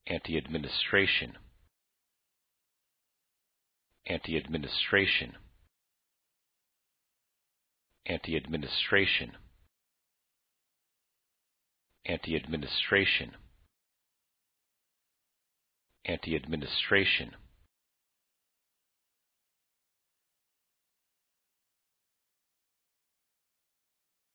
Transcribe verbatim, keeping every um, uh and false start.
anti-administration, anti-administration, anti-administration, anti-administration, anti-administration.